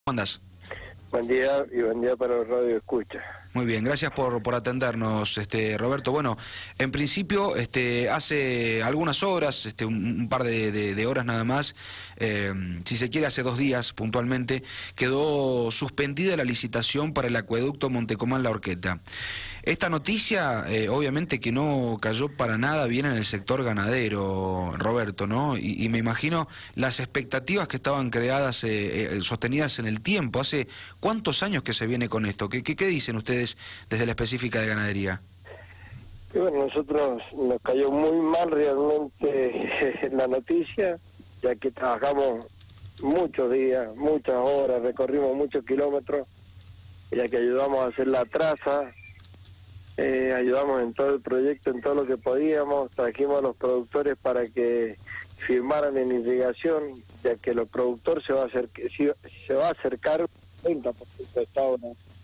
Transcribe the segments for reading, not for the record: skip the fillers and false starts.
andás? Buen día y buen día para el Radio Escucha. Muy bien, gracias por atendernos, Roberto. Bueno, en principio, hace algunas horas, un par de horas nada más, si se quiere hace 2 días puntualmente, quedó suspendida la licitación para el acueducto Montecomán-La Horqueta. Esta noticia, obviamente que no cayó para nada bien en el sector ganadero, Roberto, ¿no? Y me imagino las expectativas que estaban creadas, sostenidas en el tiempo. ¿Hace cuántos años que se viene con esto? ¿Qué dicen ustedes desde la específica de ganadería? Y bueno, nosotros nos cayó muy mal realmente la noticia, ya que trabajamos muchos días, muchas horas, recorrimos muchos kilómetros, ya que ayudamos a hacer la traza, ayudamos en todo el proyecto, en todo lo que podíamos, trajimos a los productores para que firmaran en irrigación, ya que el productor se va a acercar 30% de esta hora.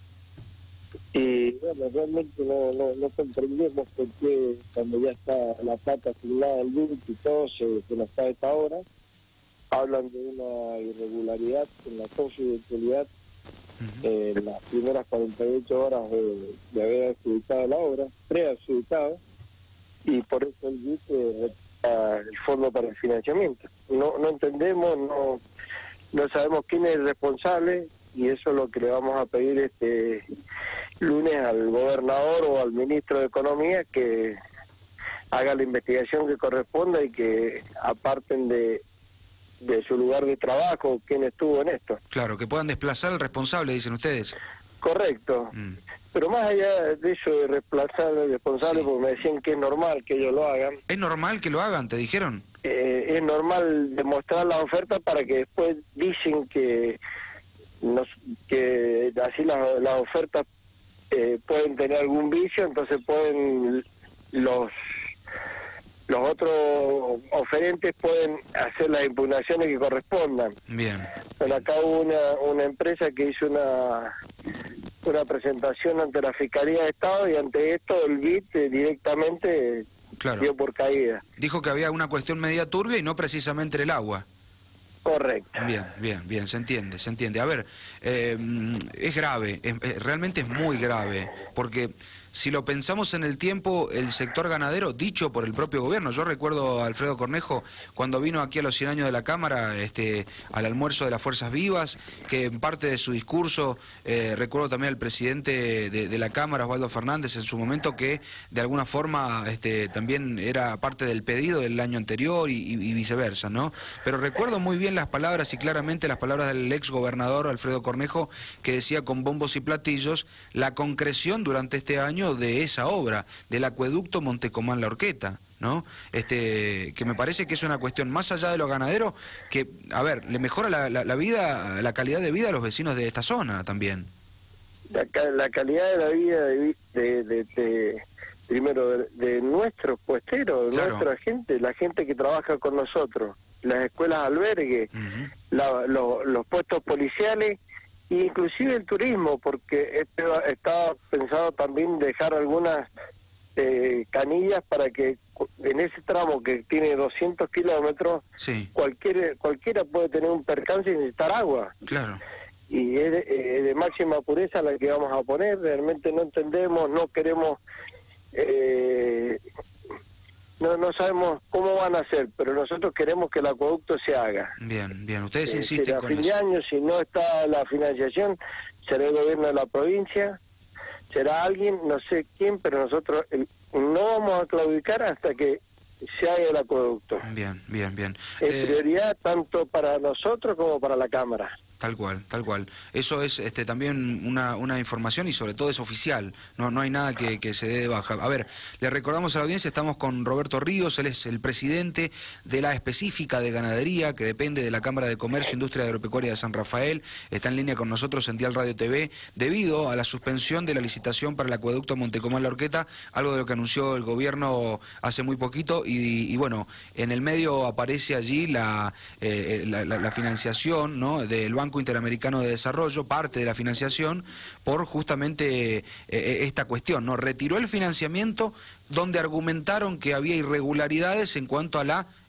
Y bueno, realmente no comprendemos por qué cuando ya está la plata asignada al BID y todo se nos está a esta hora. Hablan de una irregularidad en la confidencialidad en las primeras 48 horas de haber adjudicado la obra, preadjudicado, y por eso el BID retira el fondo para el financiamiento. No entendemos, no sabemos quién es el responsable, y eso es lo que le vamos a pedir este lunes al gobernador o al ministro de Economía, que haga la investigación que corresponda y que aparten de su lugar de trabajo quién estuvo en esto. Claro, que puedan desplazar al responsable, dicen ustedes. Correcto. Pero más allá de eso de reemplazar al responsable, sí, porque me decían que es normal que ellos lo hagan. ¿Es normal que lo hagan, te dijeron? Es normal demostrar la oferta para que después dicen que así las ofertas pueden tener algún vicio, entonces pueden los otros oferentes pueden hacer las impugnaciones que correspondan. Bien. Bueno, acá hubo una empresa que hizo una presentación ante la Fiscalía de Estado, y ante esto el BID directamente dio por caída. Dijo que había una cuestión media turbia y no precisamente el agua. Correcto. Bien, se entiende. A ver, es grave, realmente es muy grave, porque si lo pensamos en el tiempo, el sector ganadero, dicho por el propio gobierno, yo recuerdo a Alfredo Cornejo cuando vino aquí a los 100 años de la Cámara, al almuerzo de las Fuerzas Vivas, que en parte de su discurso, recuerdo también al presidente de la Cámara, Osvaldo Fernández, en su momento, que de alguna forma también era parte del pedido del año anterior y viceversa, ¿no? Pero recuerdo muy bien las palabras, y claramente las palabras del ex gobernador Alfredo Cornejo, que decía con bombos y platillos la concreción durante este año de esa obra, del acueducto Montecomán-La Horqueta, ¿no? Que me parece que es una cuestión más allá de lo ganadero, que, a ver, le mejora la vida, la calidad de vida a los vecinos de esta zona también. La calidad de la vida primero de nuestros puesteros, de nuestra gente, la gente que trabaja con nosotros, las escuelas albergue, los puestos policiales, inclusive el turismo, porque estaba pensado también dejar algunas canillas para que en ese tramo que tiene 200 kilómetros, cualquiera puede tener un percance y necesitar agua. Claro. Y es de máxima pureza la que vamos a poner. Realmente no entendemos, no queremos, no sabemos cómo van a hacer, pero nosotros queremos que el acueducto se haga. Bien, ustedes insisten con eso. A fin de año, si no está la financiación, será el gobierno de la provincia, será alguien, no sé quién, pero nosotros no vamos a claudicar hasta que se haga el acueducto. Bien. Es prioridad tanto para nosotros como para la Cámara. Tal cual. Eso es también una información, y sobre todo es oficial, no hay nada que se dé de baja. A ver, le recordamos a la audiencia, estamos con Roberto Ríos, él es el presidente de la específica de ganadería, que depende de la Cámara de Comercio, Industria Agropecuaria de San Rafael, está en línea con nosotros en Dial Radio TV, debido a la suspensión de la licitación para el acueducto Montecomán-La Horqueta, algo de lo que anunció el gobierno hace muy poquito, y bueno, en el medio aparece allí la financiación, ¿no?, del Banco Interamericano de Desarrollo, parte de la financiación, por justamente esta cuestión, ¿no? Retiró el financiamiento donde argumentaron que había irregularidades en cuanto a la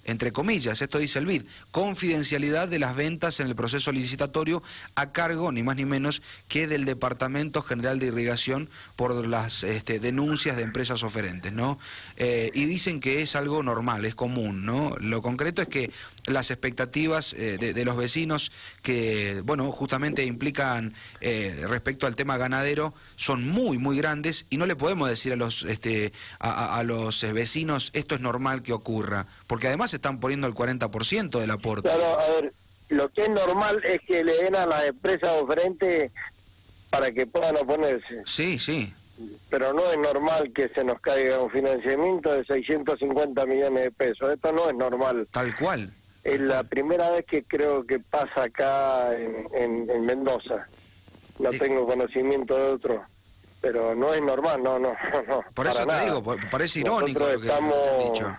entre comillas, esto dice el BID, confidencialidad de las ventas en el proceso licitatorio a cargo, ni más ni menos, que del Departamento General de Irrigación por las denuncias de empresas oferentes, ¿no? Y dicen que es algo normal, es común, ¿no? Lo concreto es que las expectativas de los vecinos que, bueno, justamente implican respecto al tema ganadero son muy, muy grandes y no le podemos decir a los vecinos esto es normal que ocurra, porque además están poniendo el 40% del aporte. Claro, a ver, lo que es normal es que le den a las empresas oferentes para que puedan oponerse. Sí, sí. Pero no es normal que se nos caiga un financiamiento de 650 millones de pesos. Esto no es normal. Tal cual. Es la primera vez que creo que pasa acá en Mendoza. No tengo conocimiento de otro, pero no es normal, no. Por eso te digo, parece irónico lo que estamos han dicho.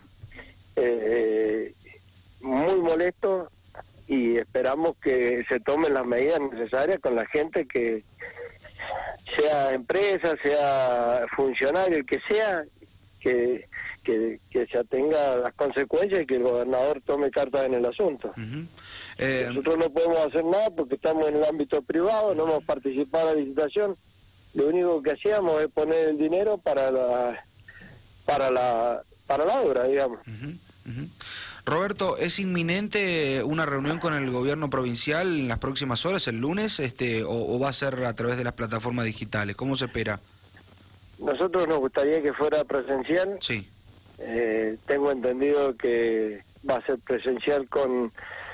Muy molestos y esperamos que se tomen las medidas necesarias con la gente, que sea empresa, sea funcionario, el que sea, que se atenga a las consecuencias y que el gobernador tome cartas en el asunto. Nosotros no podemos hacer nada porque estamos en el ámbito privado, no hemos participado en la licitación. Lo único que hacíamos es poner el dinero para la obra, digamos. Roberto, ¿es inminente una reunión con el gobierno provincial en las próximas horas, el lunes, o va a ser a través de las plataformas digitales? ¿Cómo se espera? Nosotros nos gustaría que fuera presencial. Sí. Tengo entendido que va a ser presencial con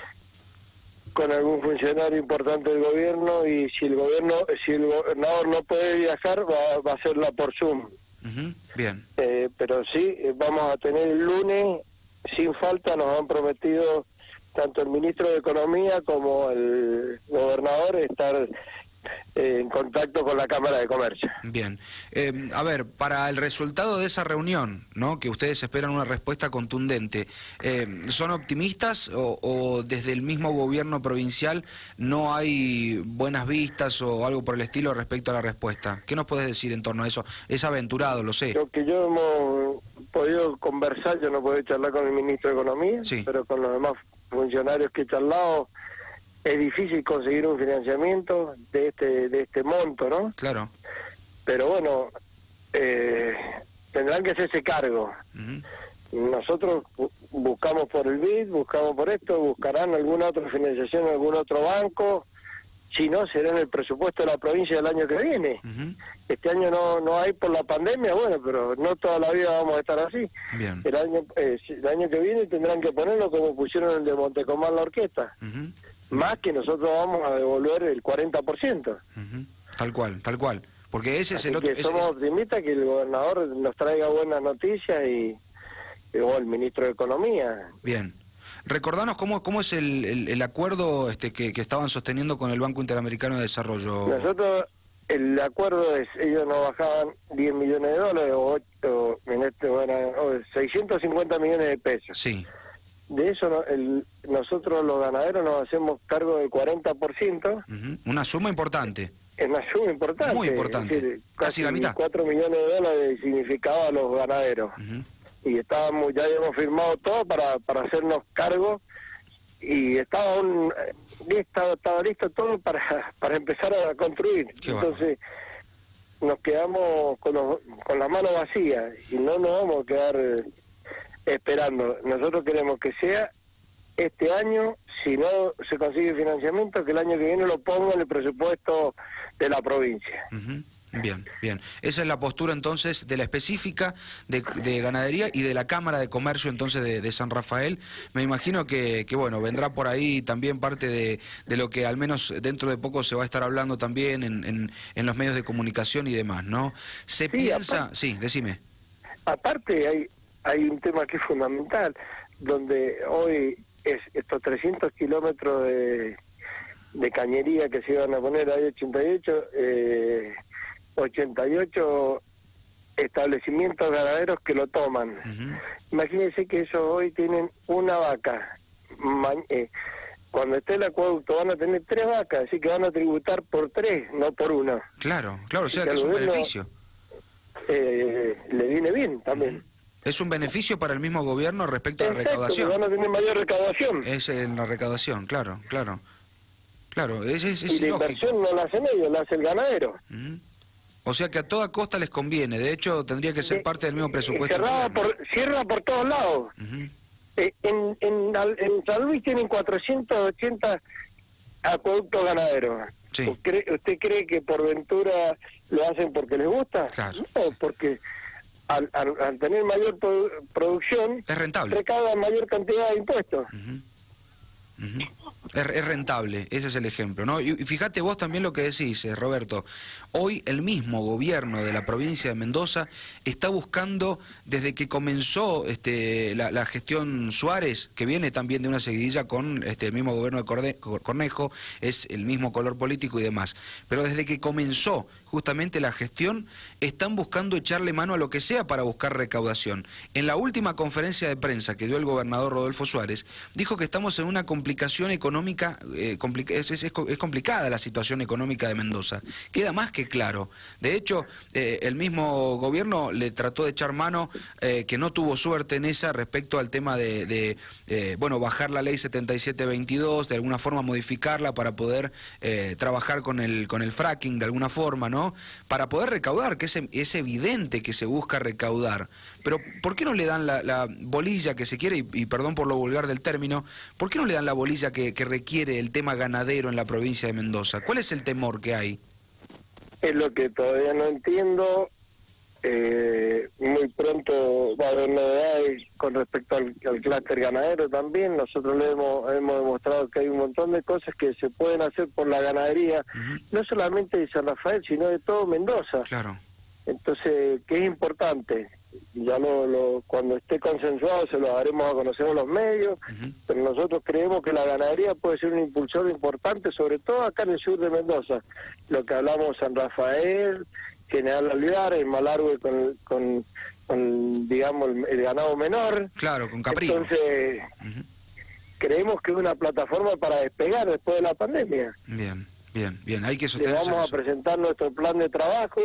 algún funcionario importante del gobierno, y si el gobernador no puede viajar, va a hacerla por Zoom. Bien. Pero sí, vamos a tener el lunes, sin falta, nos han prometido tanto el ministro de Economía como el gobernador estar en contacto con la Cámara de Comercio. Bien. A ver, para el resultado de esa reunión, ¿no?, que ustedes esperan una respuesta contundente, ¿son optimistas o desde el mismo gobierno provincial no hay buenas vistas o algo por el estilo respecto a la respuesta? ¿Qué nos puedes decir en torno a eso? Es aventurado, lo sé. Lo que yo hemos podido conversar, yo no puedo charlar con el ministro de Economía, sí, pero con los demás funcionarios que he charlado, es difícil conseguir un financiamiento de este monto, ¿no? Claro. Pero bueno, tendrán que hacerse cargo. Nosotros buscamos por el BID, buscamos por esto, buscarán alguna otra financiación en algún otro banco. Si no, será en el presupuesto de la provincia del año que viene. Este año no hay por la pandemia, bueno, pero no toda la vida vamos a estar así. Bien. El año que viene tendrán que ponerlo como pusieron el de Montecomán la orquesta. Más que nosotros vamos a devolver el 40%. Tal cual. Porque ese Así es el otro. Que somos optimistas que el gobernador nos traiga buenas noticias y el ministro de Economía. Bien. Recordanos cómo es el acuerdo que estaban sosteniendo con el Banco Interamericano de Desarrollo. Nosotros, el acuerdo es, ellos nos bajaban 10 millones de dólares o 650 millones de pesos. Sí. De eso nosotros los ganaderos nos hacemos cargo del 40%. Una suma importante. Es una suma importante. Muy importante. Es decir, casi la mitad. 4 millones de dólares significaba a los ganaderos. Y ya habíamos firmado todo para hacernos cargo, y estaba listo todo para empezar a construir. Entonces nos quedamos con las manos vacías y no nos vamos a quedar esperando. Nosotros queremos que sea este año, si no se consigue financiamiento, que el año que viene lo ponga en el presupuesto de la provincia. Bien. Esa es la postura entonces de la específica de ganadería y de la Cámara de Comercio entonces de San Rafael. Me imagino que bueno, vendrá por ahí también parte de lo que al menos dentro de poco se va a estar hablando también en los medios de comunicación y demás, ¿no? Se piensa... Sí, decime. Aparte hay un tema que es fundamental, donde hoy estos 300 kilómetros de cañería que se iban a poner, hay 88 establecimientos ganaderos que lo toman. Imagínense que esos hoy tienen una vaca. Cuando esté el acueducto van a tener 3 vacas, así que van a tributar por 3, no por 1. Claro, o sea que es un beneficio. Le viene bien también. Es un beneficio para el mismo gobierno respecto a la Exacto, recaudación. que van a tener mayor recaudación. Es en la recaudación, claro, claro. Claro, es Y la ilógico. inversión no la hacen ellos, la hace el ganadero. Ujú. O sea que a toda costa les conviene. De hecho, tendría que ser parte del mismo presupuesto. Cierra por todos lados. Ujú. En San Luis tienen 480 acueductos ganaderos. Sí. ¿Usted cree que por ventura lo hacen porque les gusta? Claro. No, porque al tener mayor producción, Es rentable. recaudan mayor cantidad de impuestos. Ujú. Ujú. Es rentable, ese es el ejemplo, ¿no? Y fíjate vos también lo que decís, Roberto. Hoy el mismo gobierno de la provincia de Mendoza está buscando, desde que comenzó la gestión Suárez, que viene también de una seguidilla con el mismo gobierno de Cornejo, es el mismo color político y demás, pero desde que comenzó justamente la gestión, están buscando echarle mano a lo que sea para buscar recaudación. En la última conferencia de prensa que dio el gobernador Rodolfo Suárez, dijo que estamos en una complicación económica, es complicada la situación económica de Mendoza. Queda más que claro. De hecho, el mismo gobierno le trató de echar mano, que no tuvo suerte en esa, respecto al tema de bajar la ley 7722, de alguna forma modificarla para poder trabajar con el fracking de alguna forma, ¿no? Para poder recaudar, que es evidente que se busca recaudar. Pero ¿por qué no le dan la bolilla que se quiere, y perdón por lo vulgar del término, ¿por qué no le dan la bolilla que requiere el tema ganadero en la provincia de Mendoza? ¿Cuál es el temor que hay? Es lo que todavía no entiendo. Muy pronto va a haber novedades con respecto al clúster ganadero también. Nosotros hemos demostrado que hay un montón de cosas que se pueden hacer por la ganadería, no solamente de San Rafael, sino de todo Mendoza. Claro. Entonces, que es importante. Ya cuando esté consensuado se lo daremos a conocer a los medios, pero nosotros creemos que la ganadería puede ser un impulsor importante, sobre todo acá en el sur de Mendoza. Lo que hablamos San Rafael, General Olivares, Malargüe con digamos, el ganado menor. Claro, con caprino. Entonces, creemos que es una plataforma para despegar después de la pandemia. Bien, bien, bien, hay que Le sostener. vamos a presentar nuestro plan de trabajo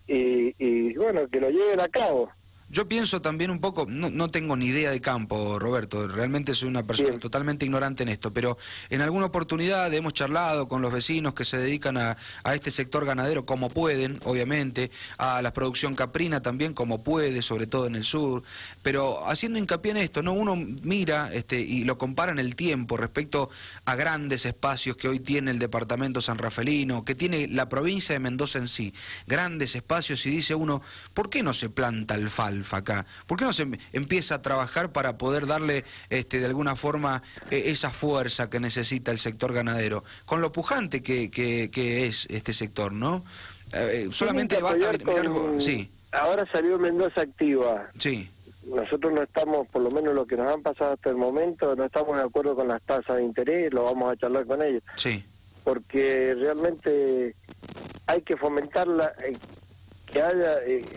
y bueno, que lo lleven a cabo. Yo pienso también un poco, no tengo ni idea de campo, Roberto, realmente soy una persona totalmente ignorante en esto, pero en alguna oportunidad hemos charlado con los vecinos que se dedican a este sector ganadero como pueden, obviamente, a la producción caprina también como puede, sobre todo en el sur, pero haciendo hincapié en esto, ¿no? Uno mira y lo compara en el tiempo respecto a grandes espacios que hoy tiene el departamento sanrafelino, que tiene la provincia de Mendoza en sí, grandes espacios, y dice uno, ¿por qué no se planta alfalfa acá? ¿Por qué no se empieza a trabajar para poder darle de alguna forma esa fuerza que necesita el sector ganadero? Con lo pujante que es este sector, ¿no? Solamente basta mirar... Sí. Ahora salió Mendoza Activa. Sí. Nosotros no estamos, por lo menos lo que nos han pasado hasta el momento, no estamos de acuerdo con las tasas de interés, lo vamos a charlar con ellos. Sí. Porque realmente hay que fomentarla, que haya...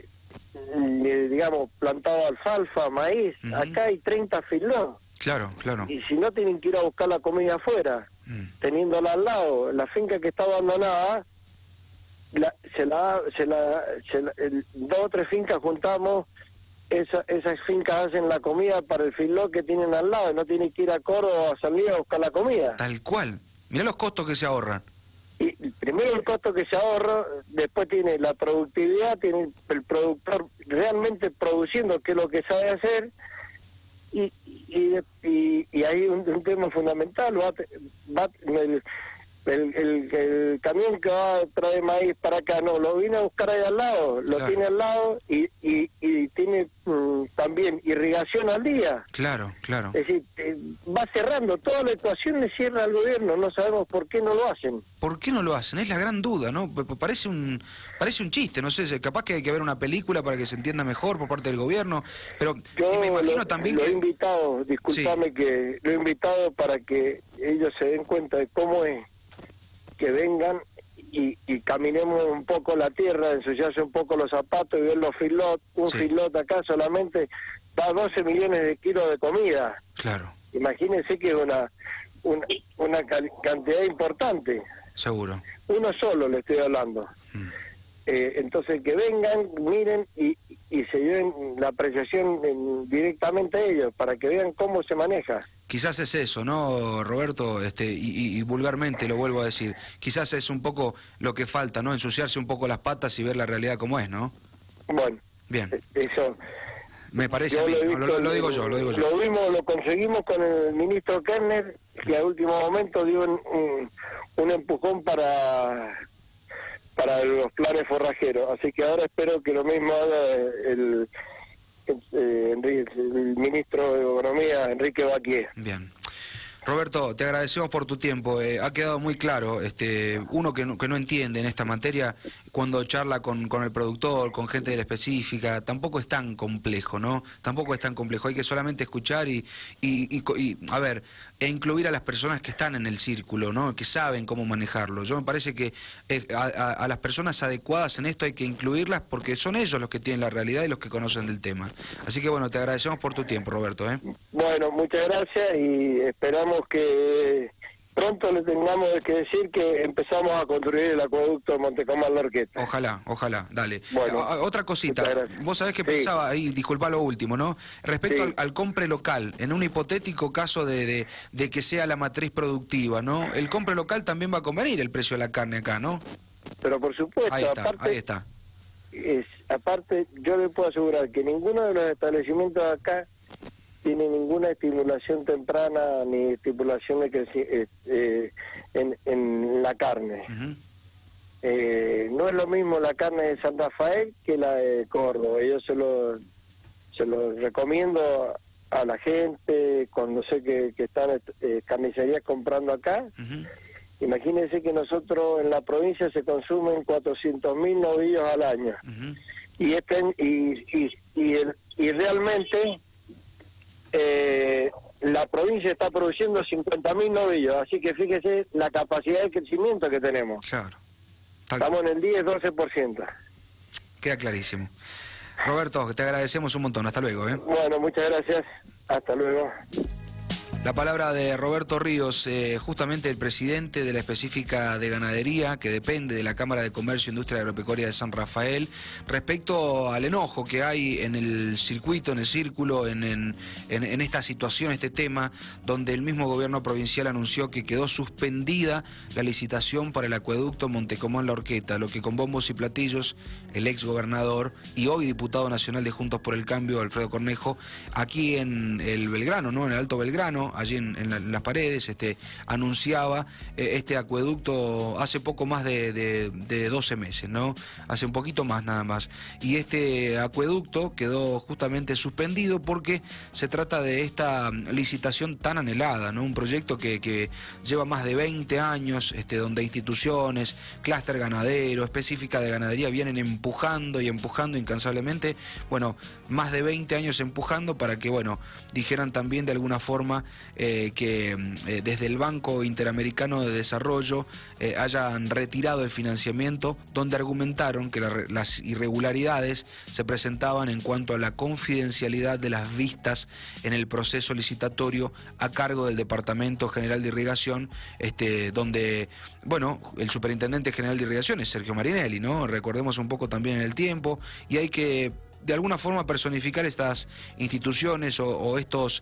digamos, plantado alfalfa, maíz. Acá hay 30 feedlots. Claro, claro. Y si no, tienen que ir a buscar la comida afuera, teniéndola al lado. La finca que está abandonada, dos o tres fincas juntamos, esas fincas hacen la comida para el feedlot que tienen al lado, y no tienen que ir a Córdoba a salir a buscar la comida. Tal cual. Mirá los costos que se ahorran. Y primero el costo que se ahorra, después tiene la productividad, tiene el productor realmente produciendo, que es lo que sabe hacer, y hay un tema fundamental, el camión que va a traer maíz para acá, no, lo viene a buscar ahí al lado, lo tiene al lado y tiene también irrigación al día. Claro, claro. Es decir, va cerrando, toda la ecuación le cierra al gobierno, no sabemos por qué no lo hacen. ¿Por qué no lo hacen? Es la gran duda, ¿no? Parece un chiste, no sé, capaz que hay que ver una película para que se entienda mejor por parte del gobierno, pero yo me imagino también lo que... he invitado, discúlpame, que lo he invitado para que ellos se den cuenta de cómo es, que vengan y caminemos un poco la tierra, ensuciarse un poco los zapatos y ver los feedlots. Un feedlot acá solamente da 12 millones de kilos de comida. Claro. Imagínense que es una cantidad importante. Seguro. Uno solo le estoy hablando. Entonces que vengan, miren, y y se lleven la apreciación directamente a ellos, para que vean cómo se maneja. Quizás es eso, ¿no, Roberto? Y vulgarmente lo vuelvo a decir, quizás es un poco lo que falta, ¿no? Ensuciarse un poco las patas y ver la realidad como es, ¿no? Bueno, bien. Eso... Me parece a mí, lo digo yo. Lo conseguimos con el ministro Kerner, que a último momento dio un empujón para los planes forrajeros. Así que ahora espero que lo mismo haga el ministro de Economía, Enrique Baquier. Bien. Roberto, te agradecemos por tu tiempo. Ha quedado muy claro, uno que no entiende en esta materia, cuando charla con el productor, con gente de la específica, tampoco es tan complejo, ¿no? Tampoco es tan complejo. Hay que solamente escuchar y a ver, e incluir a las personas que están en el círculo, ¿no? Que saben cómo manejarlo. Yo me parece que a las personas adecuadas en esto hay que incluirlas porque son ellos los que tienen la realidad y los que conocen del tema. Así que bueno, te agradecemos por tu tiempo, Roberto, ¿eh? Bueno, muchas gracias y esperamos que pronto le tengamos que decir que empezamos a construir el acueducto de Montecomán-La Horqueta. Ojalá, dale. Bueno, otra cosita, vos sabés que pensaba ahí, disculpa lo último, ¿no? Respecto al compre local, en un hipotético caso de que sea la matriz productiva, ¿no? El compre local también va a convenir el precio de la carne acá, ¿no? Pero por supuesto, ahí está. Aparte, yo le puedo asegurar que ninguno de los establecimientos acá tiene ninguna estimulación temprana ni estimulación de en la carne. No es lo mismo la carne de San Rafael que la de Córdoba. Yo se lo recomiendo a la gente cuando sé que están carnicerías comprando acá. Imagínense que nosotros en la provincia se consumen 400.000 novillos al año. Y realmente la provincia está produciendo 50.000 novillos, así que fíjese la capacidad de crecimiento que tenemos. Claro. Estamos en el 10-12%. Queda clarísimo. Roberto, te agradecemos un montón. Hasta luego, ¿eh? Bueno, muchas gracias. Hasta luego. La palabra de Roberto Ríos, justamente el presidente de la específica de ganadería, que depende de la Cámara de Comercio e Industria Agropecuaria de San Rafael, respecto al enojo que hay en el circuito, en el círculo, en esta situación, este tema, donde el mismo gobierno provincial anunció que quedó suspendida la licitación para el acueducto Montecomán-La Horqueta, lo que con bombos y platillos el ex gobernador y hoy diputado nacional de Juntos por el Cambio, Alfredo Cornejo, aquí en el Belgrano, ¿no? En el Alto Belgrano, allí en las paredes, anunciaba este acueducto hace poco más de 12 meses, ¿no? Hace un poquito más nada más. Y este acueducto quedó justamente suspendido porque se trata de esta licitación tan anhelada, ¿no? Un proyecto que lleva más de 20 años, donde instituciones, clúster ganadero, específica de ganadería, vienen empujando incansablemente, bueno, más de 20 años empujando para que, bueno, dijeran también de alguna forma que desde el Banco Interamericano de Desarrollo hayan retirado el financiamiento, donde argumentaron que las irregularidades se presentaban en cuanto a la confidencialidad de las vistas en el proceso licitatorio a cargo del Departamento General de Irrigación, donde, bueno, el Superintendente General de Irrigación es Sergio Marinelli, ¿no? Recordemos un poco también en el tiempo, y hay que de alguna forma personificar estas instituciones o estos,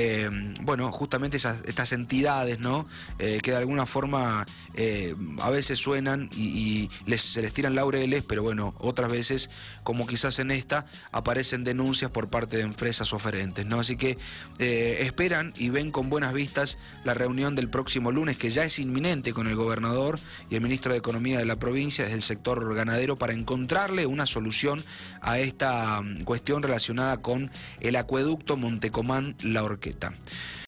bueno, justamente estas entidades, ¿no? Que de alguna forma a veces suenan y se les tiran laureles, pero bueno, otras veces, como quizás en esta, aparecen denuncias por parte de empresas oferentes, ¿no? Así que esperan y ven con buenas vistas la reunión del próximo lunes, que ya es inminente, con el gobernador y el ministro de Economía de la provincia, desde el sector ganadero, para encontrarle una solución a esta cuestión relacionada con el acueducto Montecomán-La Horqueta.